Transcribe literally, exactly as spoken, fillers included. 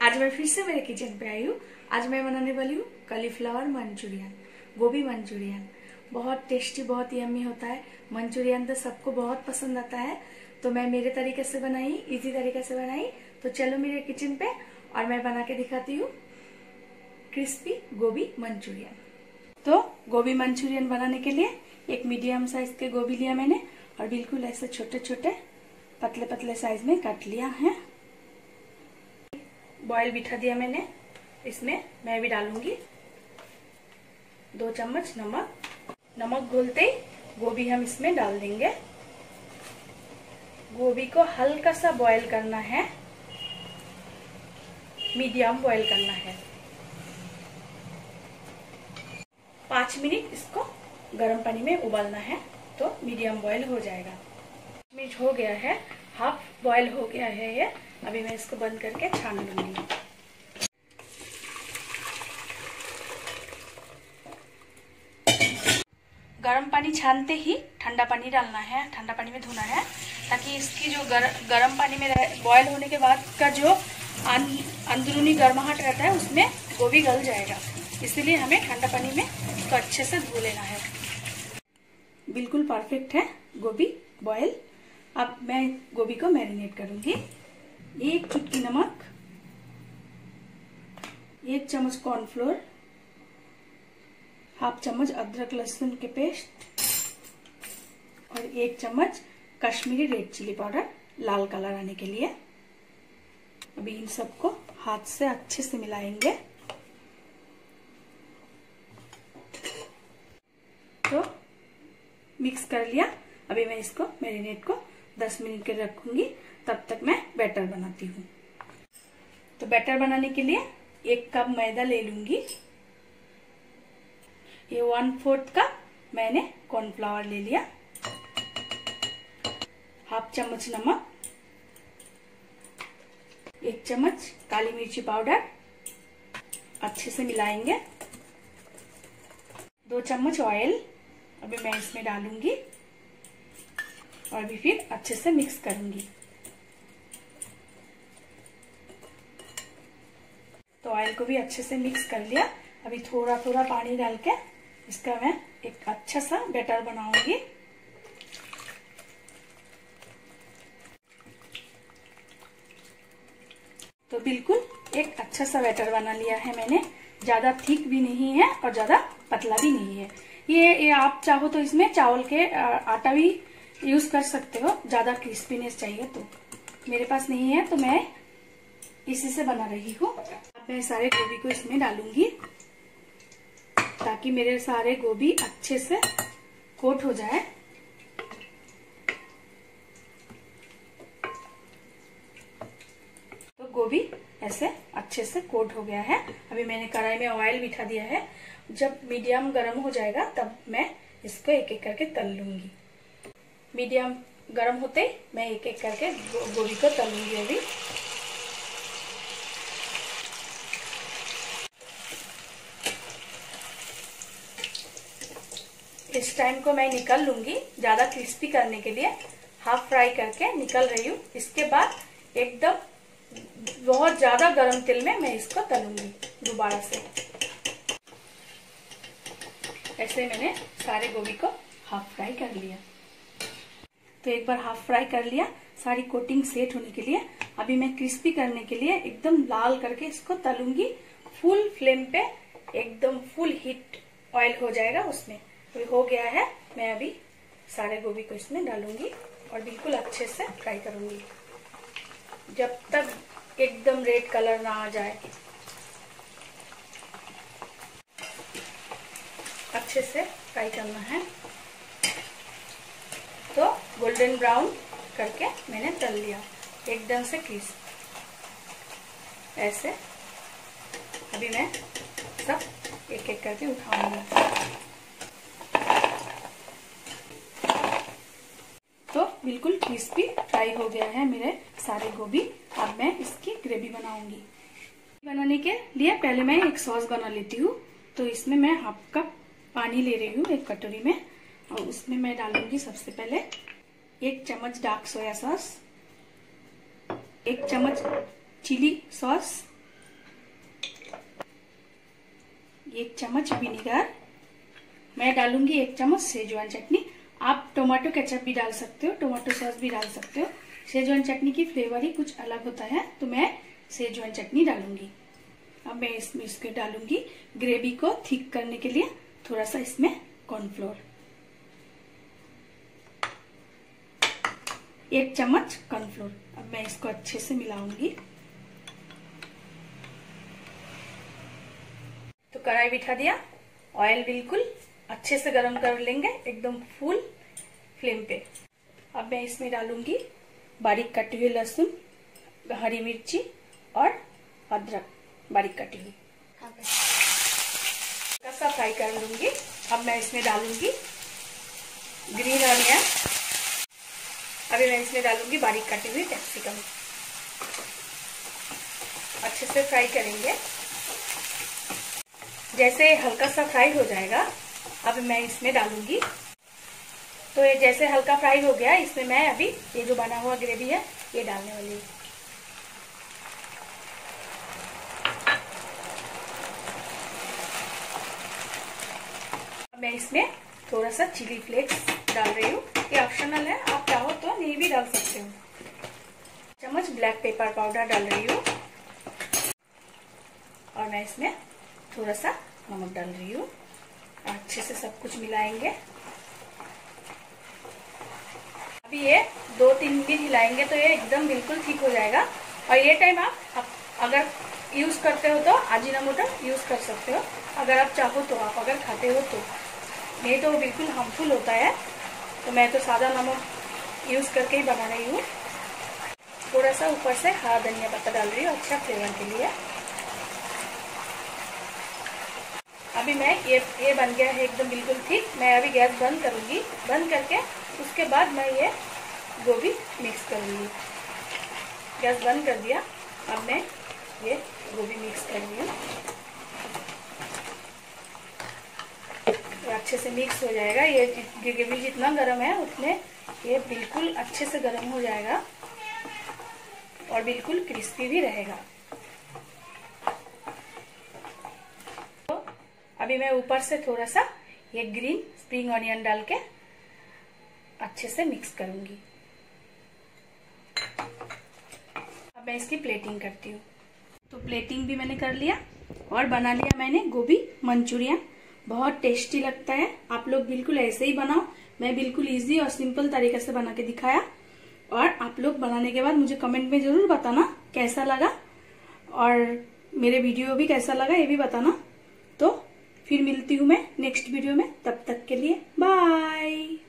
आज मैं फिर से मेरे किचन पे आई हूँ। आज मैं बनाने वाली हूँ कॉलीफ्लावर मंचूरियन, गोभी मंचूरियन। बहुत टेस्टी, बहुत यम्मी होता है। मंचूरियन तो सबको बहुत पसंद आता है, तो मैं मेरे तरीके से बनाई, इजी तरीके से बनाई। तो चलो मेरे किचन पे और मैं बना के दिखाती हूँ क्रिस्पी गोभी मंचूरियन। तो गोभी मंचूरियन बनाने के लिए एक मीडियम साइज के गोभी लिया मैंने और बिल्कुल ऐसे छोटे छोटे पतले पतले साइज में काट लिया है। बॉयल बिठा दिया मैंने, इसमें मैं भी डालूंगी दो चम्मच नमक। नमक घुलते ही गोभी हम इसमें डाल देंगे। गोभी को हल्का सा बॉयल करना है, मीडियम बॉयल करना है। पांच मिनट इसको गर्म पानी में उबालना है तो मीडियम बॉयल हो जाएगा। मिनट हो गया है, हाफ बॉयल हो गया है ये। अभी मैं इसको बंद करके छान लूंगी। गर्म पानी छानते ही ठंडा पानी डालना है, ठंडा पानी में धोना है, ताकि इसकी जो गर, गर्म पानी में बॉयल होने के बाद का जो अंदरूनी गर्माहट रहता है उसमें गोभी गल जाएगा। इसीलिए हमें ठंडा पानी में इसको अच्छे से धो लेना है। बिल्कुल परफेक्ट है गोभी बॉयल। अब मैं गोभी को मैरिनेट करूंगी। एक चुटकी नमक, एक चम्मच कॉर्नफ्लोर, हाफ चम्मच अदरक लहसुन के पेस्ट और एक चम्मच कश्मीरी रेड चिली पाउडर लाल कलर आने के लिए। अभी इन सबको हाथ से अच्छे से मिलाएंगे। तो मिक्स कर लिया। अभी मैं इसको मैरिनेट को दस मिनट के रखूंगी, तब तक मैं बैटर बनाती हूँ। तो बैटर बनाने के लिए एक कप मैदा ले लूंगी। ये वन फोर्थ कप मैंने कॉर्नफ्लावर ले लिया। हाफ चम्मच नमक, एक चम्मच काली मिर्ची पाउडर, अच्छे से मिलाएंगे। दो चम्मच ऑयल अभी मैं इसमें डालूंगी और भी फिर अच्छे से मिक्स करूंगी। तो ऑयल को भी अच्छे से मिक्स कर लिया। अभी थोड़ा थोड़ा पानी डाल के इसका मैं एक अच्छा सा बैटर बनाऊंगी। तो बिल्कुल एक अच्छा सा बैटर बना लिया है मैंने। ज्यादा थिक भी नहीं है और ज्यादा पतला भी नहीं है। ये, ये आप चाहो तो इसमें चावल के आटा भी यूज कर सकते हो, ज्यादा क्रिस्पीनेस चाहिए तो। मेरे पास नहीं है तो मैं इसी से बना रही हूँ। अब मैं सारे गोभी को इसमें डालूंगी ताकि मेरे सारे गोभी अच्छे से कोट हो जाए। तो गोभी ऐसे अच्छे से कोट हो गया है। अभी मैंने कढ़ाई में ऑयल बिठा दिया है। जब मीडियम गर्म हो जाएगा तब मैं इसको एक एक करके तल लूंगी। मीडियम गर्म होते ही मैं एक एक करके गोभी को तलूंगी। अभी इस टाइम को मैं निकल लूंगी। ज्यादा क्रिस्पी करने के लिए हाफ फ्राई करके निकल रही हूँ। इसके बाद एकदम बहुत ज्यादा गर्म तेल में मैं इसको तलूंगी दोबारा से। ऐसे मैंने सारे गोभी को हाफ फ्राई कर लिया। तो एक बार हाफ फ्राई कर लिया, सारी कोटिंग सेट होने के लिए अभी मैं क्रिस्पी करने के लिए एकदम लाल करके इसको तलूंगी। फुल फ्लेम पे एकदम फुल हीट ऑयल हो जाएगा उसमें। तो हो गया है। मैं अभी सारे गोभी को इसमें डालूंगी और बिल्कुल अच्छे से फ्राई करूंगी जब तक एकदम रेड कलर ना आ जाए। अच्छे से फ्राई करना है। तो गोल्डन ब्राउन करके मैंने तल लिया एकदम से क्रिस्प ऐसे। अभी मैं सब एक एक करके उठाऊंगी। तो बिल्कुल क्रिस्पी फ्राई हो गया है मेरे सारे गोभी। अब मैं इसकी ग्रेवी बनाऊंगी। बनाने के लिए पहले मैं एक सॉस बना लेती हूँ। तो इसमें मैं हाफ कप पानी ले रही हूँ एक कटोरी में और उसमें मैं डालूंगी सबसे पहले एक चम्मच डार्क सोया सॉस, एक चम्मच चिली सॉस, एक चम्मच विनेगर, मैं डालूंगी एक चम्मच सेजवान चटनी। आप टोमेटो केचप भी डाल सकते हो, टोमेटो सॉस भी डाल सकते हो। सेजवान चटनी की फ्लेवर ही कुछ अलग होता है, तो मैं सेजवान चटनी डालूंगी। अब मैं इसमें इसके डालूंगी ग्रेवी को थिक करने के लिए थोड़ा सा इसमें कॉर्नफ्लोर, एक चम्मच कॉर्नफ्लोर। अब मैं इसको अच्छे से मिलाऊंगी। तो कढ़ाई बिठा दिया, ऑयल बिल्कुल अच्छे से गरम कर लेंगे एकदम फुल फ्लेम पे। अब मैं इसमें डालूंगी बारीक कटी हुई लहसुन, हरी मिर्ची और अदरक बारीक कटी हुई, कसा फ्राई कर लूंगी। अब मैं इसमें डालूंगी ग्रीन ऑनियन, अभी मैं इसमें डालूंगी बारीक कटी हुई कैप्सिकम। अच्छे से फ्राई करेंगे। जैसे हल्का सा फ्राई हो जाएगा, अब मैं इसमें डालूंगी, तो ये जैसे हल्का फ्राई हो गया, इसमें मैं अभी ये जो बना हुआ ग्रेवी है ये डालने वाली हूँ। मैं इसमें थोड़ा सा चिली फ्लेक्स डाल रही हूँ, ये ऑप्शनल है, आप चाहो तो नहीं भी डाल सकते हो। चम्मच ब्लैक पेपर पाउडर डाल रही हूँ और मैं इसमें थोड़ा सा नमक डाल रही हूँ। अच्छे से सब कुछ मिलाएंगे। अभी ये दो तीन मिनट हिलाएंगे तो ये एकदम बिल्कुल ठीक हो जाएगा। और ये टाइम आप, आप अगर यूज करते हो तो अजीनोमोटो यूज कर सकते हो, अगर आप चाहो तो, आप अगर खाते हो तो। नहीं तो वो बिल्कुल हार्मफुल होता है, तो मैं तो सादा नमक यूज करके ही बना रही हूँ। थोड़ा सा ऊपर से हरा धनिया पत्ता डाल रही हूँ अच्छा फ्लेवर के लिए। अभी मैं ये ये बन गया है एकदम बिल्कुल ठीक। मैं अभी गैस बंद करूंगी, बंद करके उसके बाद मैं ये गोभी मिक्स करूंगी। गैस बंद कर दिया, अब मैं ये गोभी मिक्स कर रही हूँ। अच्छे से मिक्स हो जाएगा। ये ग्रेवी जितना गर्म है उतने ये बिल्कुल अच्छे से गर्म हो जाएगा और बिल्कुल क्रिस्पी भी रहेगा। तो अभी मैं ऊपर से थोड़ा सा ये ग्रीन स्प्रिंग ऑनियन डाल के अच्छे से मिक्स करूंगी। अब मैं इसकी प्लेटिंग करती हूँ। तो प्लेटिंग भी मैंने कर लिया और बना लिया मैंने गोभी मंचूरियन। बहुत टेस्टी लगता है, आप लोग बिल्कुल ऐसे ही बनाओ। मैं बिल्कुल इजी और सिंपल तरीके से बना के दिखाया, और आप लोग बनाने के बाद मुझे कमेंट में जरूर बताना कैसा लगा, और मेरे वीडियो भी कैसा लगा ये भी बताना। तो फिर मिलती हूँ मैं नेक्स्ट वीडियो में, तब तक के लिए बाय।